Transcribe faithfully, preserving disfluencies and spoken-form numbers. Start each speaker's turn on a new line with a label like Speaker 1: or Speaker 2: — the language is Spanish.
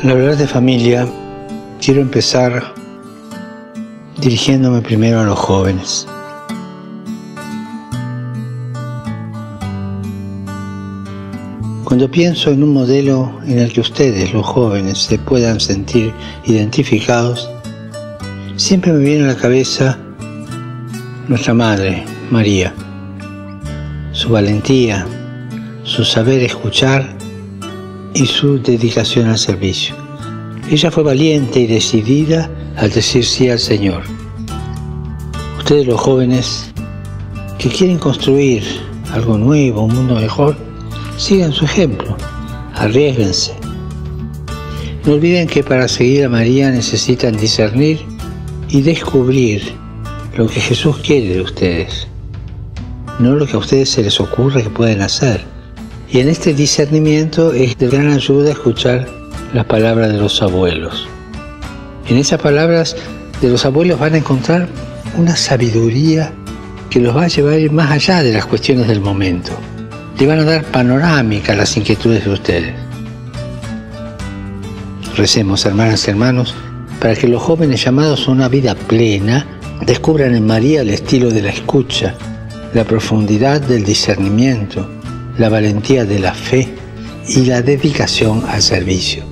Speaker 1: Al hablar de familia, quiero empezar dirigiéndome primero a los jóvenes. Cuando pienso en un modelo en el que ustedes, los jóvenes, se puedan sentir identificados, siempre me viene a la cabeza nuestra madre, María, su valentía, su saber escuchar y su dedicación al servicio. Ella fue valiente y decidida al decir sí al Señor. Ustedes, los jóvenes, que quieren construir algo nuevo, un mundo mejor, sigan su ejemplo, arriésguense. No olviden que para seguir a María necesitan discernir y descubrir lo que Jesús quiere de ustedes, no lo que a ustedes se les ocurre que pueden hacer. Y en este discernimiento es de gran ayuda escuchar las palabras de los abuelos. En esas palabras de los abuelos van a encontrar una sabiduría que los va a llevar a ir más allá de las cuestiones del momento. Le van a dar panorámica a las inquietudes de ustedes. Recemos, hermanas y hermanos, para que los jóvenes llamados a una vida plena descubran en María el estilo de la escucha, la profundidad del discernimiento, la valentía de la fe y la dedicación al servicio.